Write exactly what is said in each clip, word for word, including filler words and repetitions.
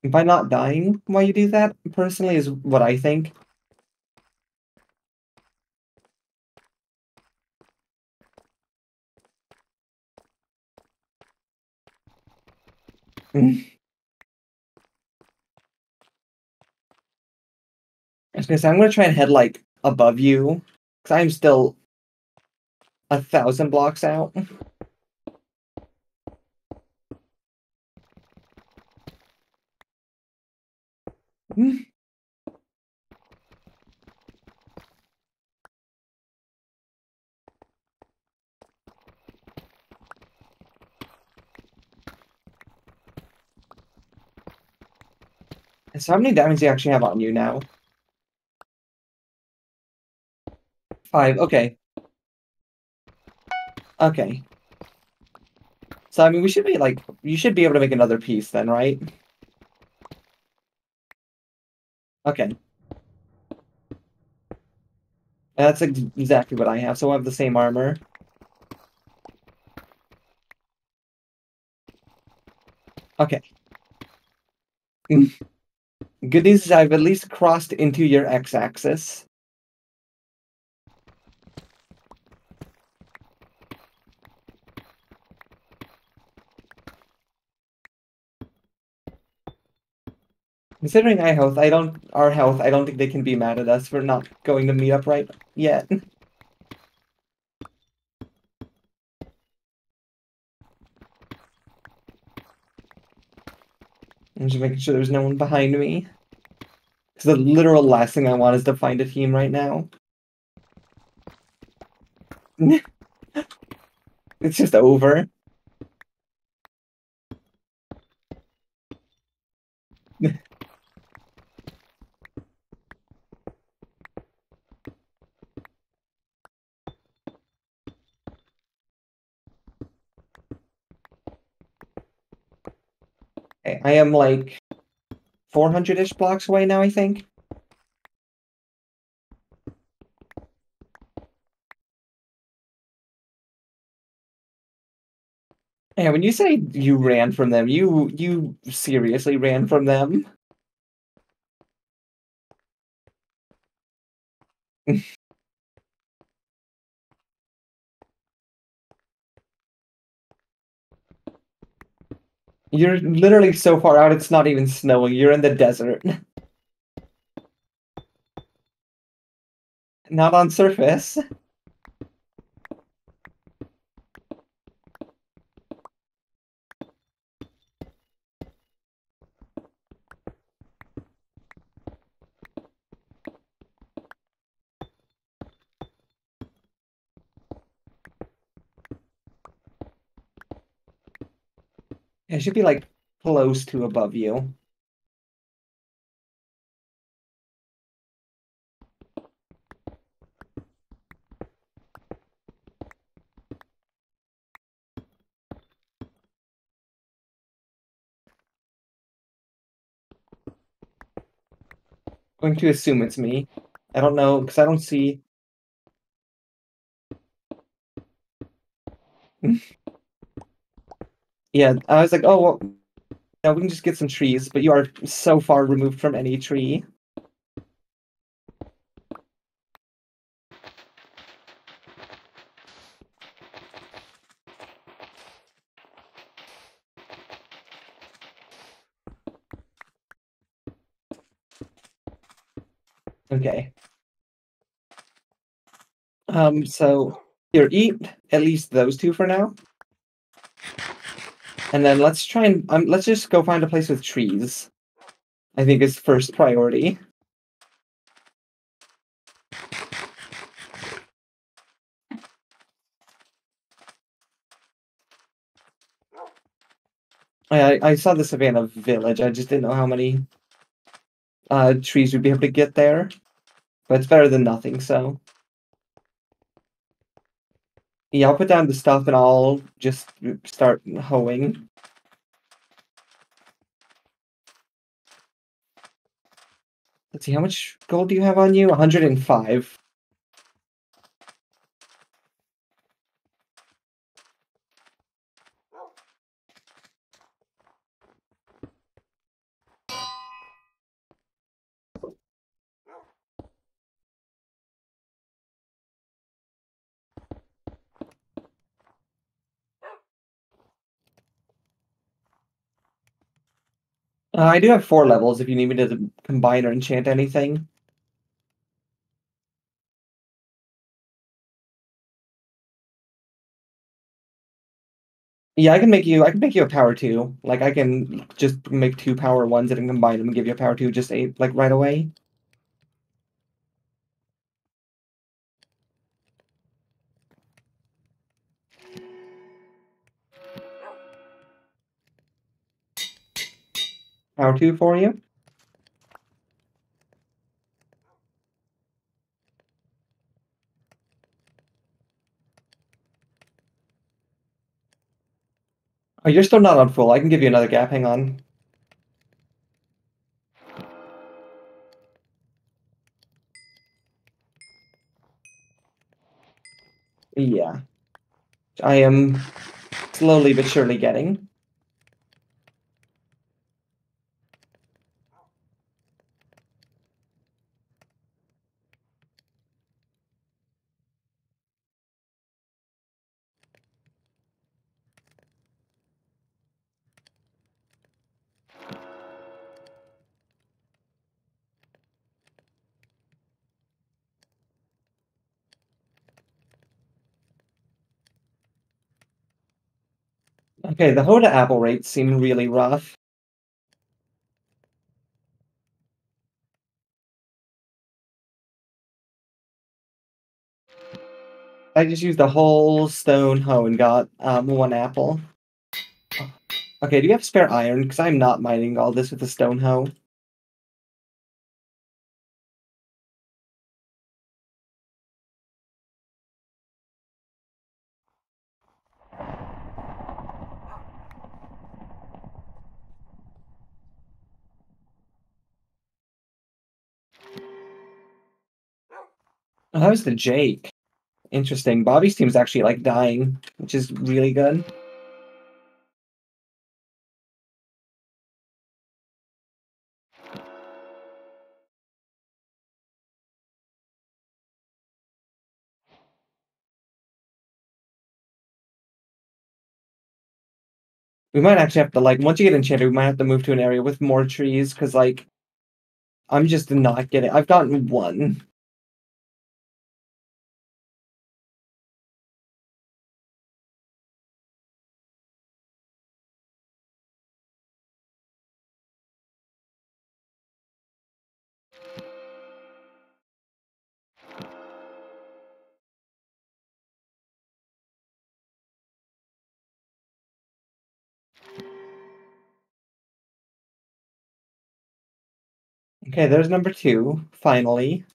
By not dying while you do that, personally, is what I think. I was gonna say, I'm gonna try and head, like, above you, because I'm still a thousand blocks out. So how many diamonds do you actually have on you now? Five, okay. Okay. So, I mean, we should be, like, you should be able to make another piece then, right? Okay. That's ex exactly what I have, so we'll have the same armor. Okay. Good news is I've at least crossed into your x-axis. Considering I health, I don't our health, I don't think they can be mad at us for not going to meet up right yet. I'm just making sure there's no one behind me. Because the literal last thing I want is to find a team right now. It's just over. I am like four hundred-ish blocks away now, I think. Yeah, when you say you ran from them, you you seriously ran from them? You're literally so far out, it's not even snowing. You're in the desert. Not on surface. It should be like close to above you. Going to assume it's me. I don't know, because I don't see. Yeah, I was like, oh, well, yeah, we can just get some trees, but you are so far removed from any tree. Okay. Um, so here, eat at least those two for now. And then let's try and um, let's just go find a place with trees. I think is first priority. I I saw the Savannah Village. I just didn't know how many uh trees we'd be able to get there. But it's better than nothing, so. Yeah, I'll put down the stuff and I'll just start hoeing. Let's see, how much gold do you have on you? one hundred five. Uh, I do have four levels if you need me to combine or enchant anything. Yeah, I can make you. I can make you a power two. Like I can just make two power ones and then combine them and give you a power two just eight like right away. Power two for you. Oh, you're still not on full. I can give you another gap. Hang on. Yeah, I am slowly but surely getting. Okay, the Hoda apple rates seem really rough. I just used the whole stone hoe and got um, one apple. Okay, do you have spare iron? Because I'm not mining all this with a stone hoe. Oh, that was the Jake. Interesting. Bobby's team's actually like dying, which is really good. We might actually have to like once you get enchanted, we might have to move to an area with more trees because like I'm just not getting. I've gotten one. Okay, there's number two. Finally.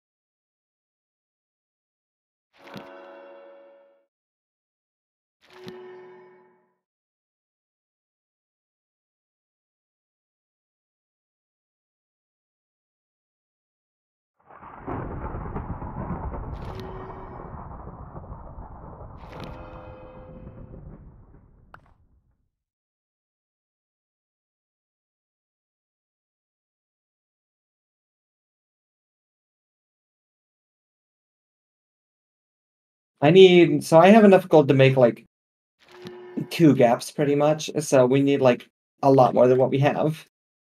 I need. So I have enough gold to make like two gaps pretty much. So we need like a lot more than what we have.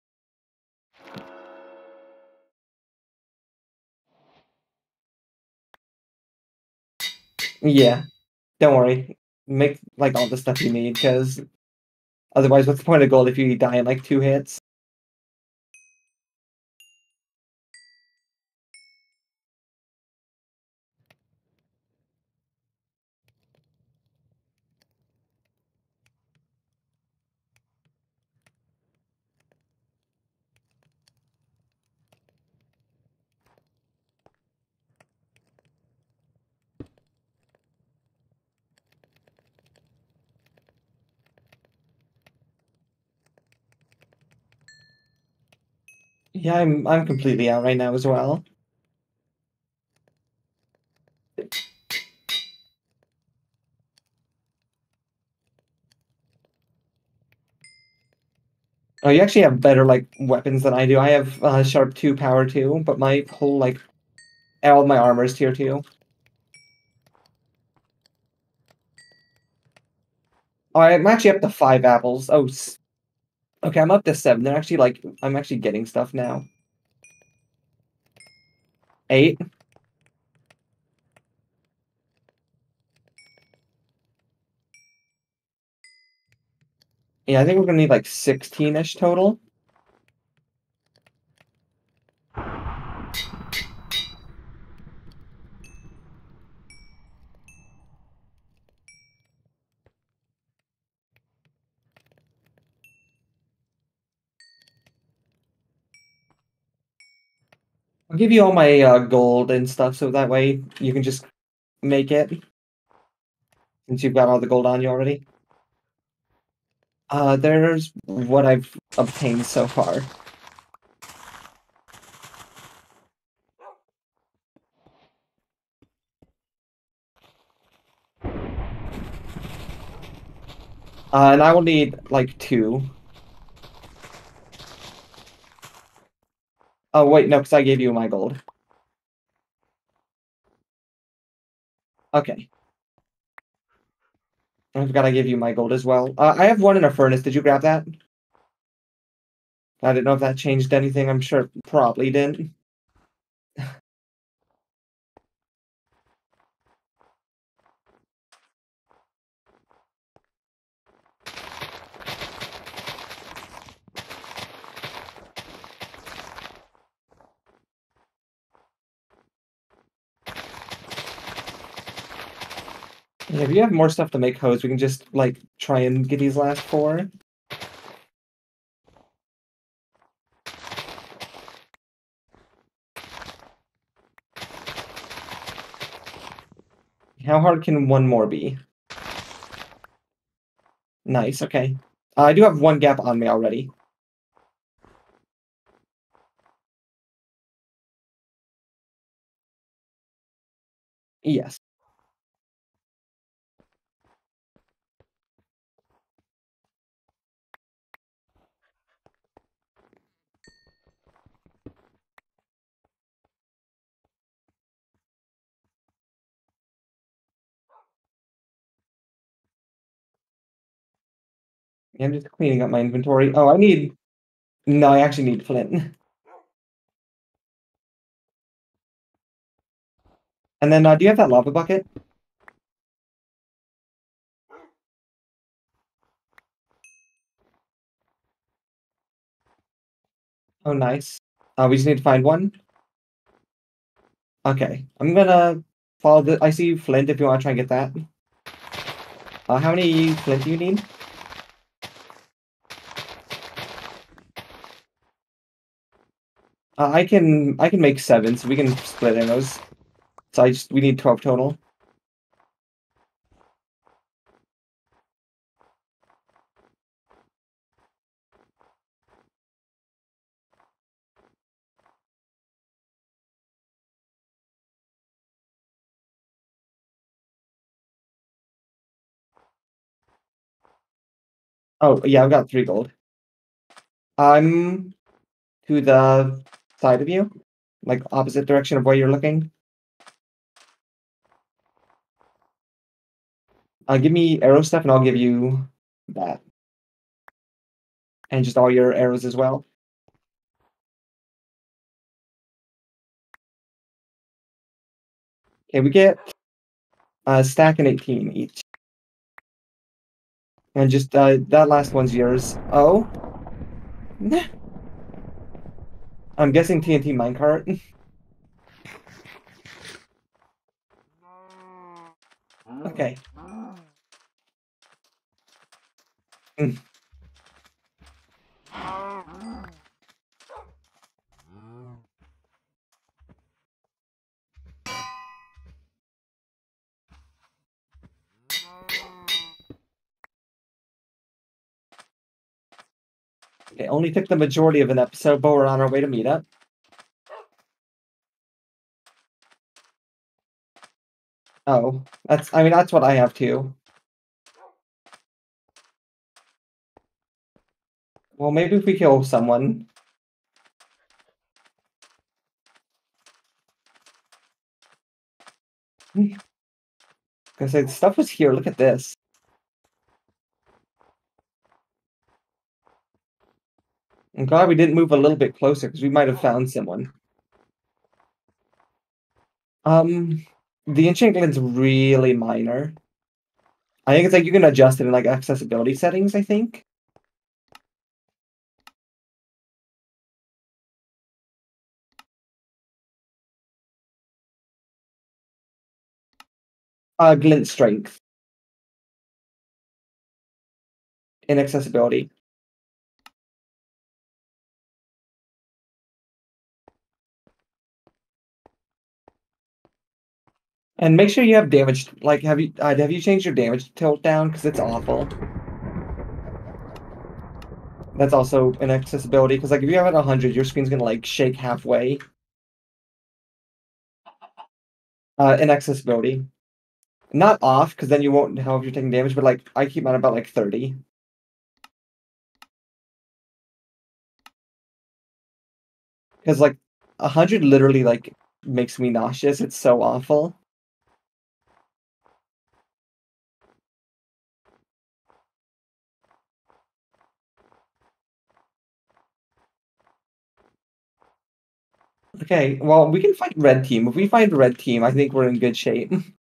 Yeah, don't worry. Make like all the stuff you need because otherwise, what's the point of gold if you die in like two hits? Yeah, I'm I'm completely out right now as well. Oh, you actually have better like weapons than I do. I have uh, sharp two, power two, but my whole like all my armor is tier two. Oh, I'm actually up to five apples. Oh, Okay, I'm up to seven. They're actually like I'm actually getting stuff now. Eight. Yeah, I think we're gonna need like sixteen-ish total. I'll give you all my uh, gold and stuff, so that way you can just make it. Since you've got all the gold on you already. Uh, there's what I've obtained so far. Uh, and I will need like two. Oh wait, no, because I gave you my gold. Okay. I forgot I gave you my gold as well. Uh, I have one in a furnace. Did you grab that? I didn't know if that changed anything. I'm sure it probably didn't. Yeah, if you have more stuff to make hose, we can just like try and get these last four. How hard can one more be? Nice, okay. Uh, I do have one gap on me already. Yes. Yeah, I'm just cleaning up my inventory. Oh, I need... No, I actually need flint. And then, uh, do you have that lava bucket? Oh, nice. Uh, we just need to find one. Okay, I'm gonna follow the... I see flint if you want to try and get that. Uh, how many flint do you need? Uh, I can I can make seven, so we can split arrows. So I just we need twelve total. Oh yeah, I've got three gold. I'm to the side of you, like opposite direction of where you're looking. Uh, give me arrow stuff, and I'll give you that, and just all your arrows as well. Okay, we get a stack and eighteen each, and just uh, that last one's yours. Oh, I'm guessing T N T minecart. Okay. Mm. Okay, only took the majority of an episode, but we're on our way to meet up. Oh, that's, I mean, that's what I have too. Well, maybe if we kill someone. Because the stuff was here, look at this. I'm glad we didn't move a little bit closer, because we might have found someone. Um, the enchantment's really minor. I think it's like you can adjust it in like accessibility settings, I think. Uh, glint strength. Inaccessibility. And make sure you have damage. Like, have you uh, have you changed your damage tilt down? Because it's awful. That's also inaccessibility. Because like if you have it at one hundred, your screen's gonna like shake halfway. Uh, inaccessibility. Not off, because then you won't know if you're taking damage. But like I keep mine about like thirty. Because like one hundred literally like makes me nauseous. It's so awful. Okay, well, we can fight red team. If we find red team, I think we're in good shape.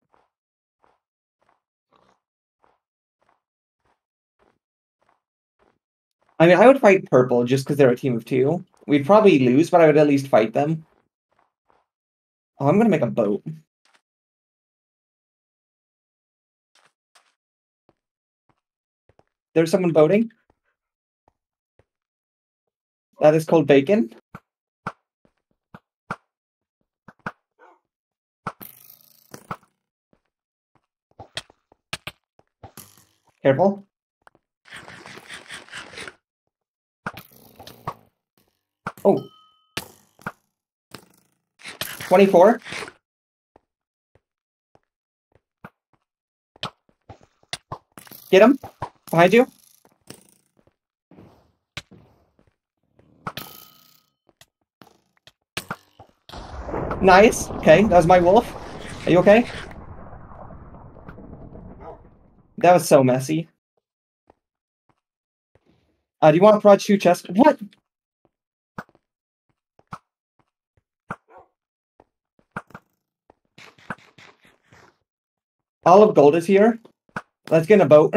I mean, I would fight purple just because they're a team of two. We'd probably lose, but I would at least fight them. Oh, I'm gonna make a boat. There's someone boating. That is called bacon. Careful. Oh. twenty-four. Get him. Behind you. Nice. Okay, that was my wolf. Are you okay? That was so messy. Uh, do you want to prod two chests? What? Olive Gold is here. Let's get in a boat.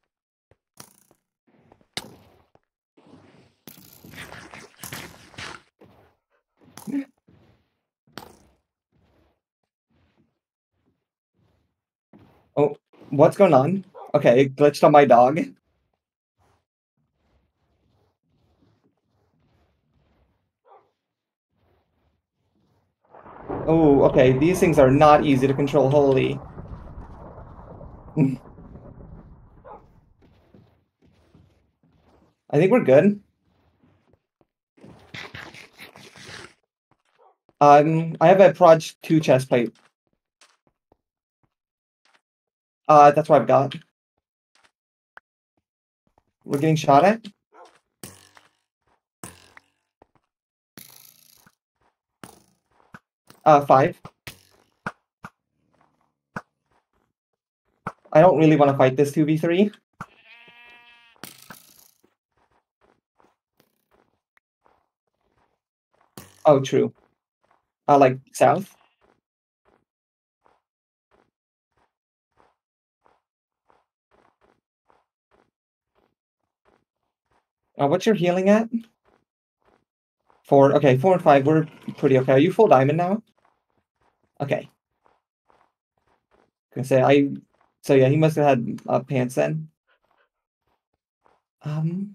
Oh, what's going on? Okay, it glitched on my dog. Oh, okay, these things are not easy to control. Holy. I think we're good. Um, I have a Proj two chest plate. Uh, that's what I've got. We're getting shot at. Uh, five. I don't really want to fight this two v three. Oh, true. Uh, like, south? Uh, what's your healing at? Four. Okay, four and five. We're pretty okay. Are you full diamond now? Okay. Gonna say I. So yeah, he must have had uh, pants then. Um,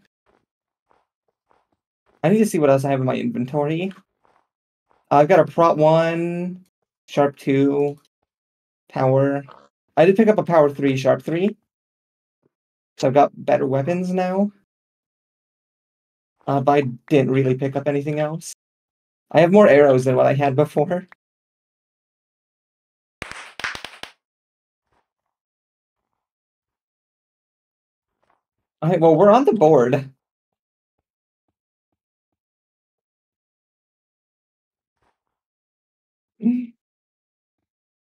I need to see what else I have in my inventory. I've got a prot one, sharp two, power. I did pick up a power three, sharp three. So I've got better weapons now. Uh, but I didn't really pick up anything else. I have more arrows than what I had before. Alright, well, we're on the board.